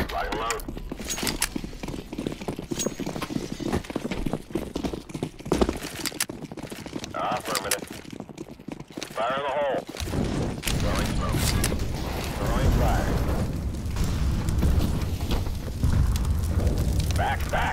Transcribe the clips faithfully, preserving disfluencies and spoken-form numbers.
Lock and load. Affirmative. Fire in the hole. Throwing smoke. Throwing fire. Back, back.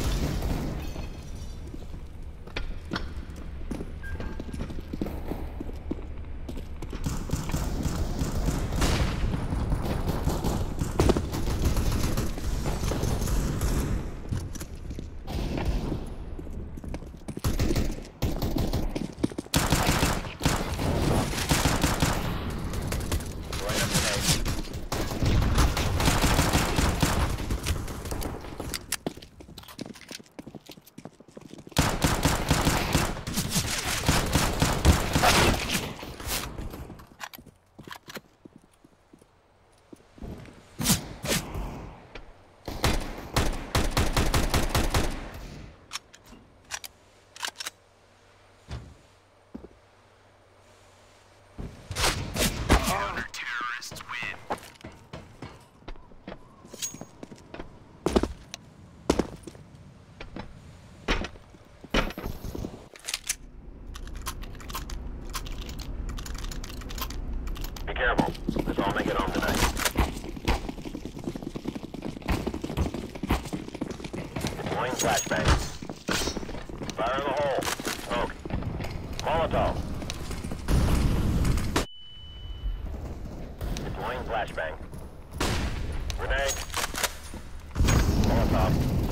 Be careful. Let's all make it home tonight. Deploying flashbang. Fire in the hole. Smoke. Molotov. Deploying flashbang. Grenade. Molotov.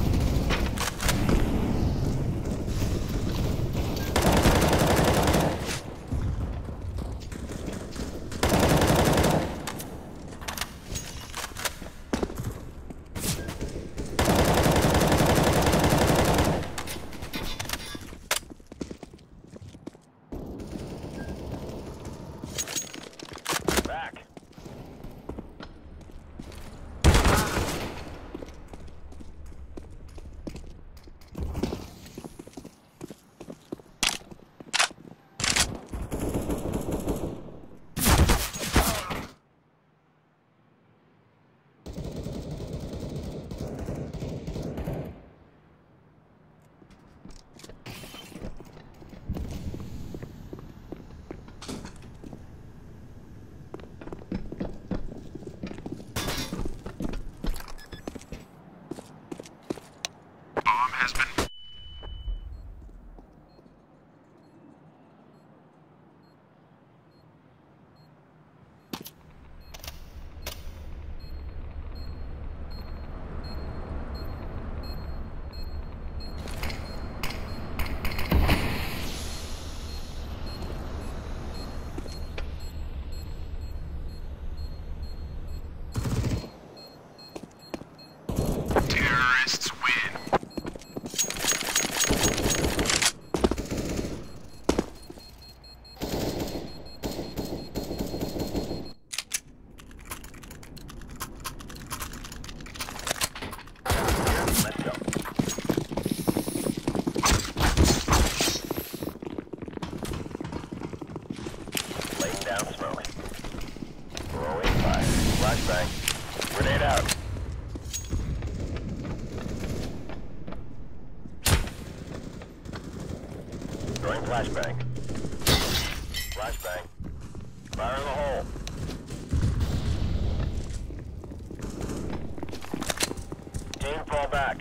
Flashbang. Grenade out. Throwing flashbang. Flashbang. Fire in the hole. Team, fall back.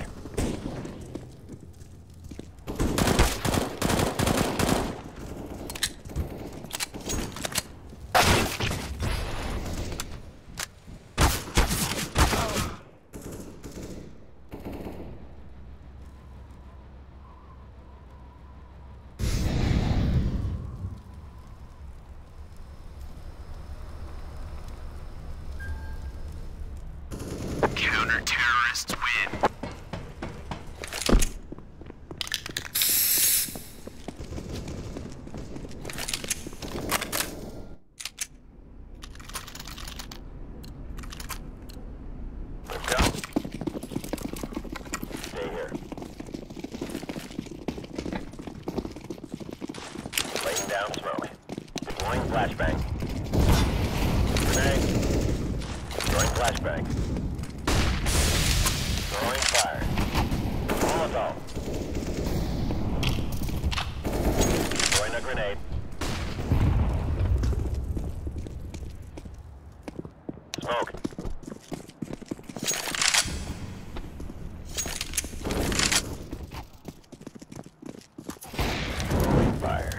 Counter-terrorists win. Let's go. Stay here. Laying down smoke. Deploying flashbang. Grenade. Throwing flashbang. Throwing fire. Molotov. Throwing a grenade. Smoke. Throwing fire.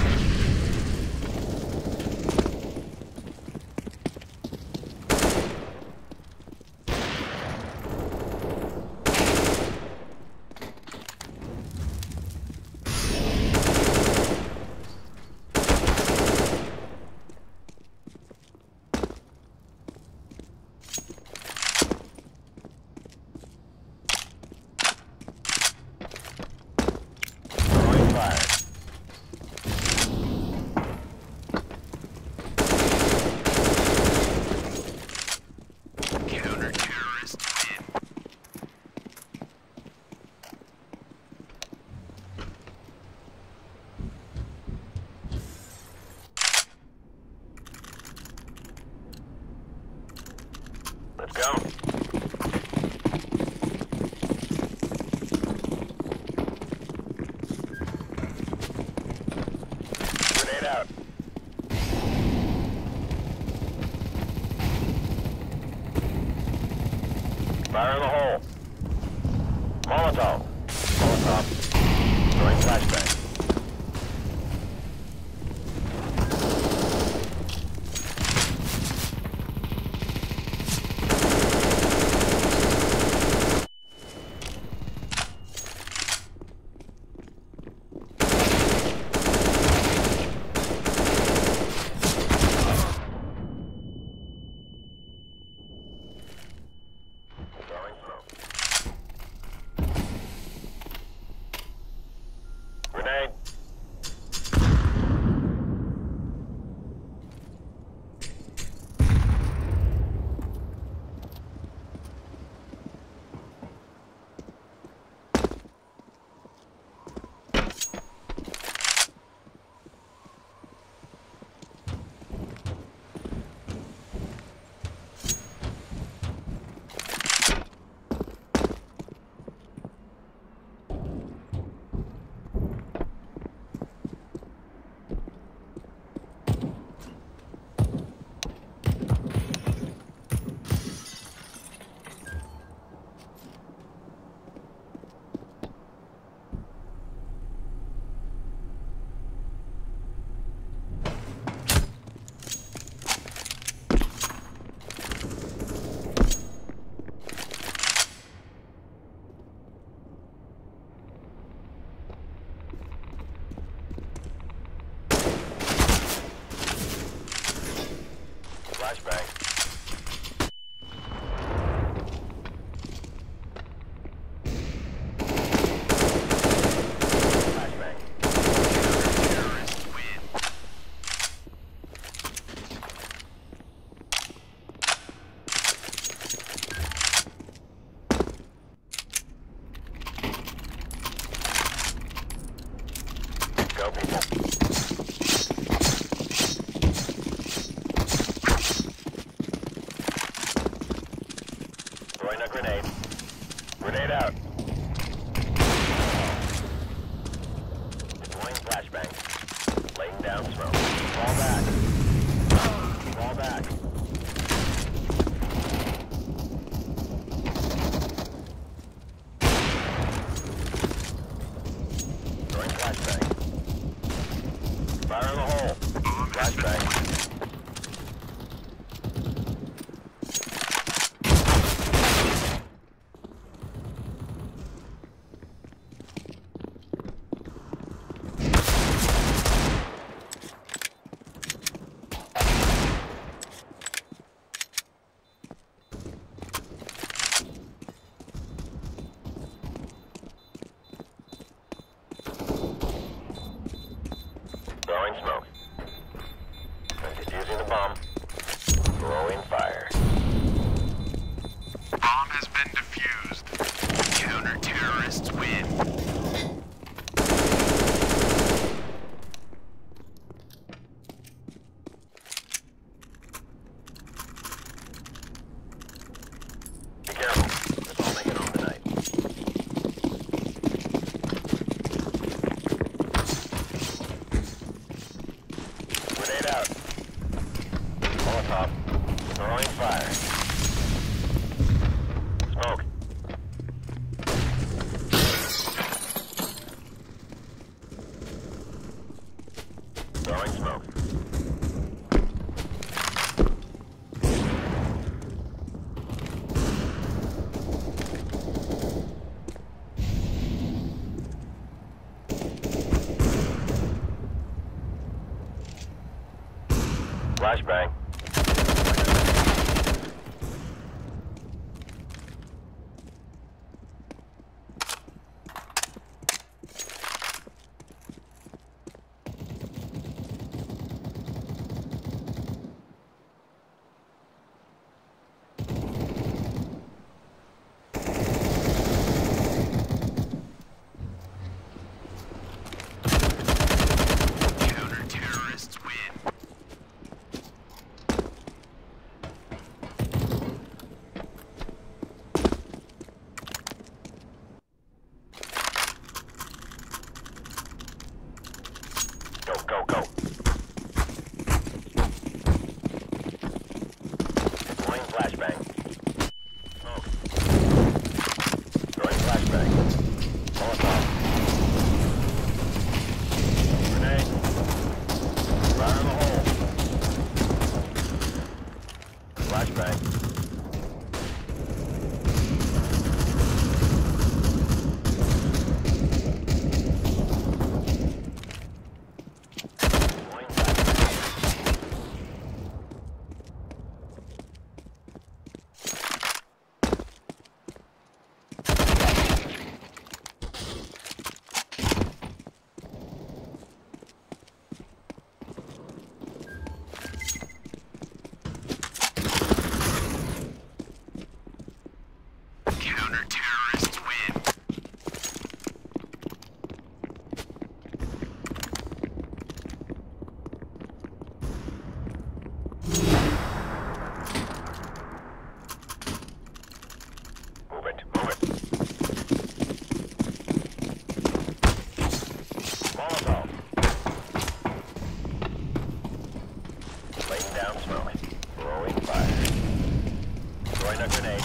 Let's go. Grenade out. Fire in the hole. Molotov. Molotov. Throwing flashbang. Grenade. Flashbang. Flashbang. Terrorists win. Go, people. Throwing a grenade. Grenade out. Deploying flashbang. Laying down smoke. Fall back. Fall back. Throwing flashbang. Fire in the hole. Flashbang. Throwing smoke. I'm defusing the bomb. Throwing fire. Bomb has been defused. Counter-terrorists win. Be careful. Let's all make it home tonight. Throwing fire. Smoke. Throwing smoke. Flashbang. Counter-terrorists win. Go, go, go. Deploying flashbang. Smoke. Throwing flashbang. Molotov. Grenade. Fire in the hole. Flashbang. Deploying flashbang. Counter-terrorists win. Move it, move it. Molotov. Laying down smoke. Throwing fire. Throwing a grenade.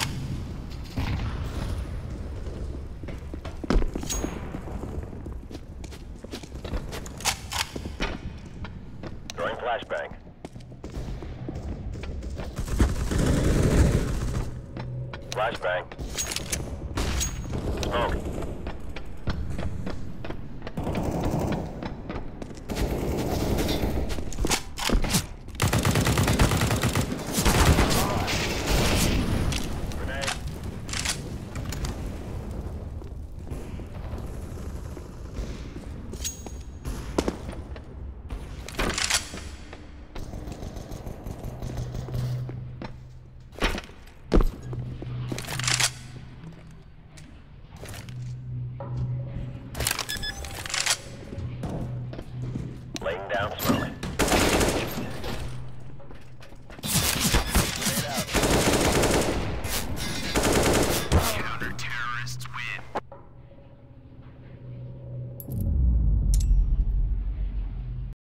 Throwing flashbang. Flashbang. Smoke.